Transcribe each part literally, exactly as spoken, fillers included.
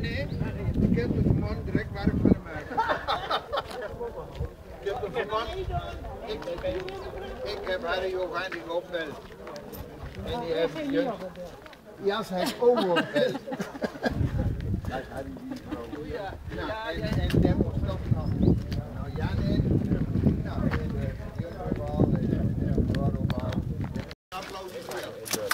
nee, ik heb er vanmorgen direct werk van maken. Ik heb er vanmorgen, ik, ik heb Harry Johanning opgebeld. En die heeft juist, ja, ze heeft ook opgebeld. Ja, en, en demonstrant nog. Nou, ja, nee, nou, en de Jungerbal en de Rotterdam. Applaus is wel.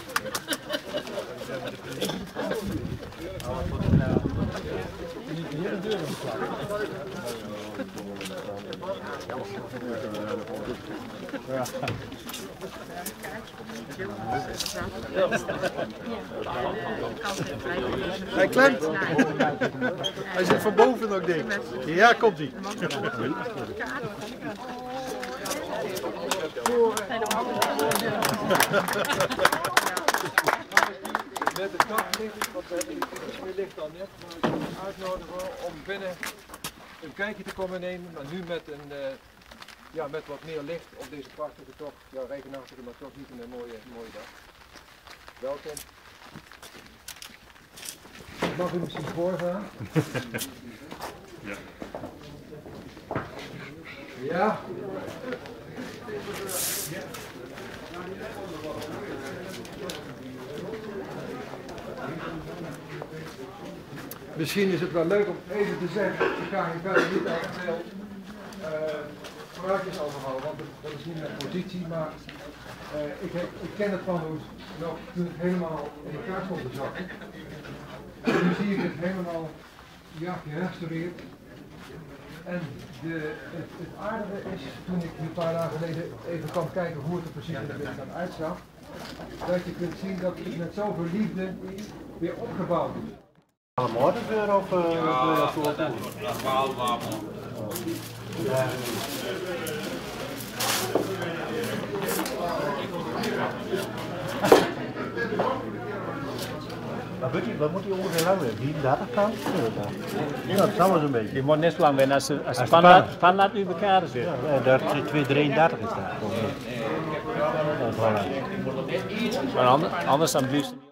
Hij klemt. Hij zit van boven nog dik. Ja, komt hij. Met de daglicht, want we hebben iets meer licht dan net, maar ik uitnodigen om binnen een kijkje te komen nemen, maar nu met, een, uh, ja, met wat meer licht op deze prachtige, toch ja, regenachtige, maar toch niet een mooie, mooie dag. Welkom. Mag u misschien voorgaan? Ja. Ja. Misschien is het wel leuk om even te zeggen, ik ga hier verder niet al te veel praatjes over houden, want dat is niet mijn positie, maar uh, ik, heb, ik ken het van hoe nog toen het helemaal in elkaar stond te zakken. En nu zie ik het helemaal ja, gerestaureerd. En de, het, het aardige is, toen ik een paar dagen geleden even kwam kijken hoe het er precies in de binnenstad uitzag, dat je kunt zien dat het met zoveel liefde weer opgebouwd is. Morgen weer of uh, ja, dat soort dingen? Dat wel warm. Ja. Wat moet je, wat moet je ongeveer lang weer? drieëndertig kan? Ja, dat zou wel zo'n beetje. Je moet net zo lang zijn als de, als de spanlaat nu elkaar zit. Ja, dat twee drieëndertig is dat. Maar anders, anders dan blijft